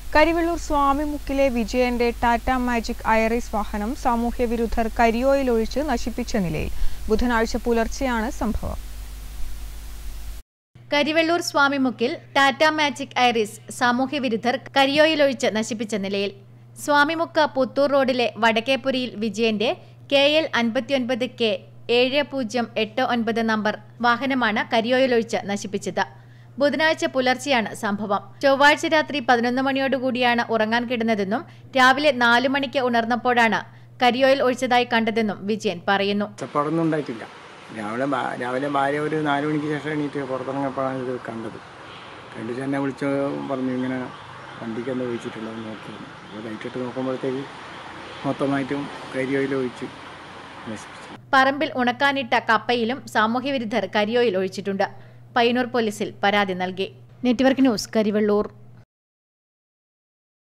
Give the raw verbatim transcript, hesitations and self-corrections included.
കരിവെള്ളൂർ സ്വാമിമുക്കിലെ വിജയന്റെ Tata magic iris വാഹനം സാമൂഹ്യ വിരുദ്ധർ കരിയോയിൽ ഒഴിച്ച് നശിപ്പിച്ച നിലയിൽ. ബുധനാഴ്ച പുലർച്ചെയാണ് സംഭവം. കരിവെള്ളൂർ സ്വാമിമുക്കിൽ ടാറ്റ മാജിക് ഐറിസ് സാമൂഹ്യ വിരുദ്ധർ കരിയോയിലൊഴിച്ച് നശിപ്പിച്ച നിലയിൽ. സ്വാമിമുക്ക് പുത്തൂർ റോഡിലെ വടക്കേപുരിയിൽ വിജയന്റെ കെ എൽ അൻപത്തിയൊൻപത് കെ ഏഴ് പൂജ്യം എട്ട് ഒൻപത് നമ്പർ വാഹനമാണ് കരിയോയിലൊഴിച്ച് നശിപ്പിച്ചത്. ബുധനാഴ്ച പുലർച്ചെയാണ് സംഭവം. ചൊവ്വാഴ്ച രാത്രി പതിനൊന്ന് മണിയോടുകൂടിയാണ് ഉറങ്ങാൻ കിടന്നതെന്നും രാവിലെ നാലു മണിക്ക് ഉണർന്നപ്പോഴാണ് കരിയോയിൽ ഒഴിച്ചതായി കണ്ടതെന്നും വിജയൻ പറയുന്നു. ഉണ്ടായിട്ടില്ല. രാവിലെ രാവിലെ ഭാര്യ ഒരു നാലു മണിക്ക് ശേഷം എണീറ്റ് പുറത്തിറങ്ങപ്പോഴാണ് ഇത് കണ്ടത്. കണ്ടിട്ട് എന്നെ വിളിച്ച് പറഞ്ഞു ഇങ്ങനെ വണ്ടിക്ക് എന്താ ഒഴിച്ചിട്ടുള്ളത് നോക്കി. അപ്പോൾ ലൈറ്റിട്ട് നോക്കുമ്പോഴത്തേക്ക് മൊത്തമായിട്ടും കരിയോയിൽ ഒഴിച്ച് നശിപ്പിച്ചു. പറമ്പിൽ ഉണക്കാനിട്ട കപ്പയിലും സാമൂഹ്യ വിരുദ്ധർ കരിയോയിൽ ഒഴിച്ചിട്ടുണ്ട്. പയ്യന്നൂർ പോലീസിൽ പരാതി നൽകി. Network news, Karivellur.